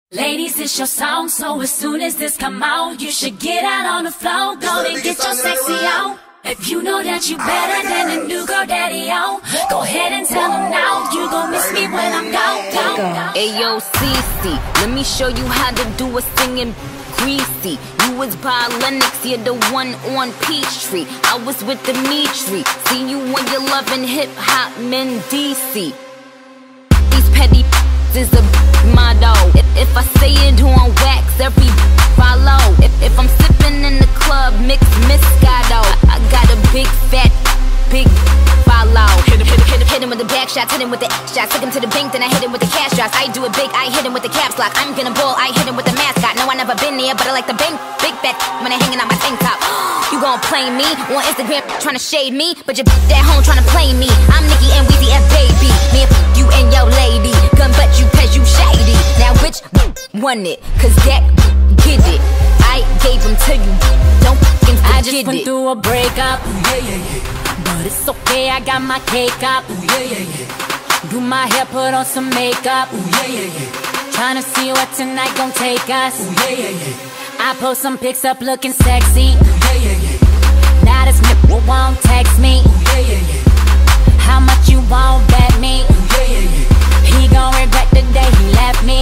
Ladies, it's your song, so as soon as this come out, you should get out on the floor, go and get your sexy on. If you know that you better than a new girl daddy on, go ahead and tell him now, you gon' miss me when I'm gone. Ayo, Cece, let me show you how to do a singing greasy. You was by Lennox, you're the one on Peachtree. I was with Dimitri, see you when you're loving hip-hop men DC. These petty is a motto. If I say it on wax, every follow. If I'm sipping in the club, mix Moscato. I got a big fat, big follow. Hit him with the back shots, hit him with the shots. Took him to the bank, then I hit him with the cash drops. I do it big, I hit him with the caps lock. I'm gonna ball, I hit him with the mascot. No, I never been there, but I like the big fat when I hanging out my tank top. You gon' play me on Instagram, tryna shade me, but you at home tryna play me. I'm Nicki and Weezy F baby. Me and you and your lady. Gun but you cause you shady. Now which won it? Cause that get it. I gave them to you. Don't fucking forget it. I just went through a breakup. But it's okay, I got my cake up. Do my hair, put on some makeup. Tryna see what tonight gon' take us. I post some pics up looking sexy. Now this nigga won't text me. How much you won't bet me? He gon' regret the day he left me.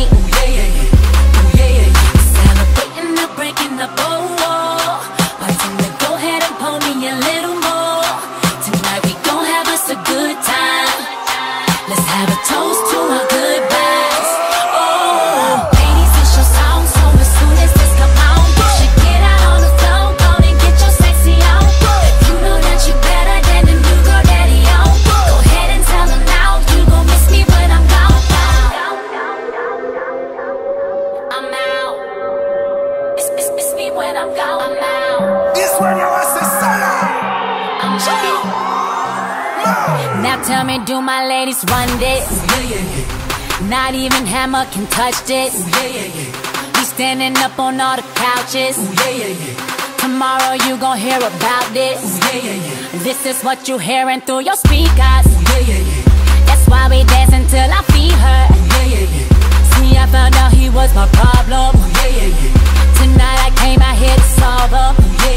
Celebrating the breaking up, oh. Bartender, go ahead and pour me a little more. Tonight we gon' have us a good time. Let's have a toast to our goodbyes. Oh, ladies, it's your song, so as soon as this come out, you should get out on the floor, go and get your sexy on. If you know that you better than the new girl daddy on, go ahead and tell him now, you gon' miss me when I'm gone. I'm out. Miss me when I'm gone. I'm out. This one you want to solo. I'm out. Now tell me, do my ladies run this? Not even Hammer can touch this. We standing up on all the couches. Tomorrow you gon' hear about this. This is what you hearing through your speakers. That's why we dancing till our feet hurt. See, I found out he was my problem. Tonight I came out here to solve him.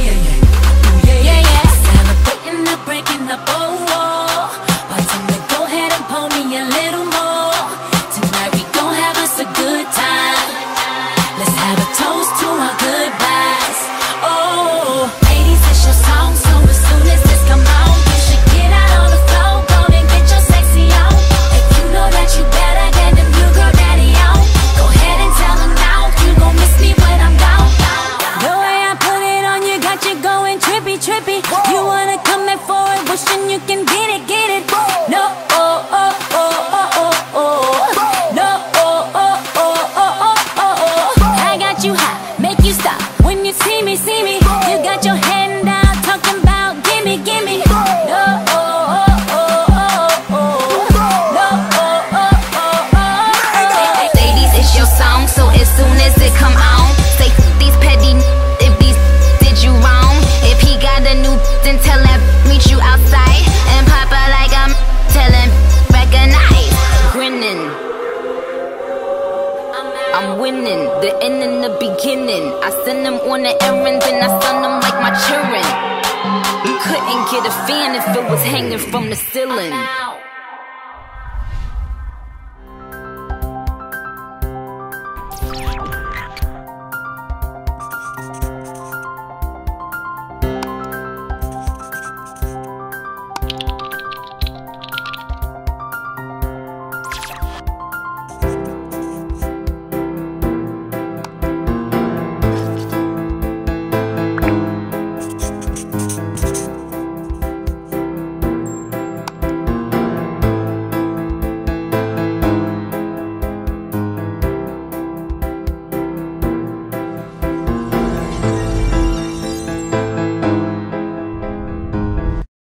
Celebrating the breaking up, oh. Bartender, go ahead and pour me a little more. Tonight we gon' have us a good time. Let's have a toast to our goodbyes. Oh, ladies, it's your song, so as soon as this come out, you should get out on the floor, go and get your sexy on. If you know that you better than the new girl daddy on, go ahead and tell him now, you gon' miss me when I'm gone. The way I put it on you got you going trippy, trippy. You wanna come back for it, wishing you can get it, get it. No, oh, oh, oh, oh, oh, oh. No, oh, oh, oh, oh, oh, oh, oh. I got you hot, make you stop when you see me, see me. You got your hand out, talking about gimme, gimme. No, oh, oh, oh, oh, oh. No, oh, oh, oh, oh. Ladies, it's your song, so as soon as it come on, say these petty if these did you wrong. If he got a new, then tell him meet you outside and pop out like I'm telling, recognize, grinning. I'm winning, the end and the beginning. I send them on the errands and I stun them like my children. You couldn't get a fan if it was hanging from the ceiling.